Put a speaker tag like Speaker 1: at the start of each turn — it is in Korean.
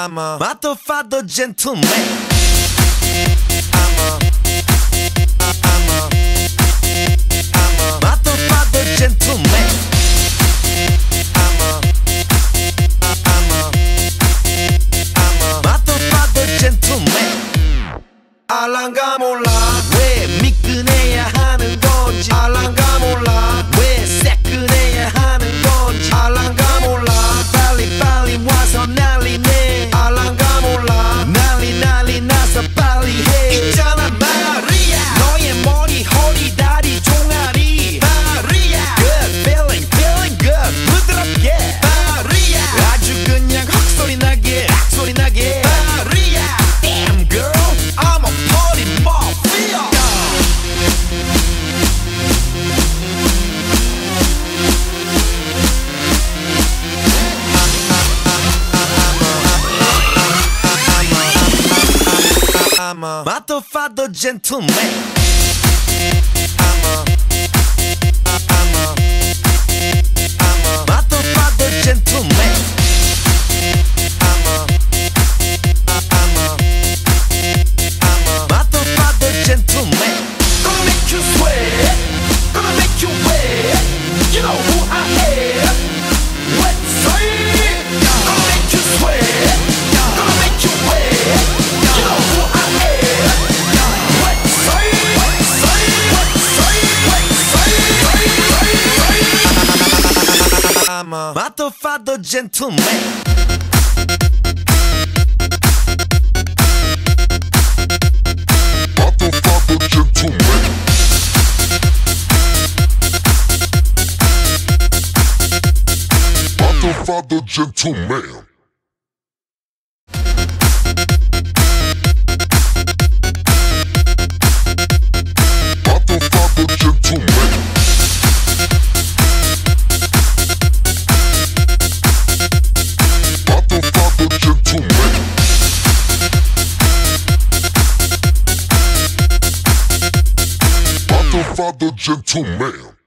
Speaker 1: I'm a motherfucker gentleman. I'm a motherfucker gentleman. I'm a motherfucker gentleman. 알랑가 몰라 왜 미끈해야 하는 건지. 알랑가 몰라 왜 새끈해야 하는 건지. 알랑가 몰라 빨리 빨리 와서 난리네. 알랑가 몰라 난리 나서 빨리 해. 있잖아 마리아 너의 머리 허리 다리 종아리 마리아. Good feeling good 부드럽게 마리아. 아주 그냥 헉소리 나게 소리 나게 마리아. Damn girl I'm a party mafia. I'm a motherfucker gentleman. I'm a motherfucker gentleman. I'm a motherfucker gentleman. Gonna make you sweat, gonna make you wet. You know who I am. Let's say, gonna make you sweat, gonna make you wet. You know who I am. Let's say, I'm a motherfucker gentleman. Motherfucker gentleman. Motherfucker gentleman. Motherfucker gentleman. Motherfucker gentleman. Motherfucker gentleman.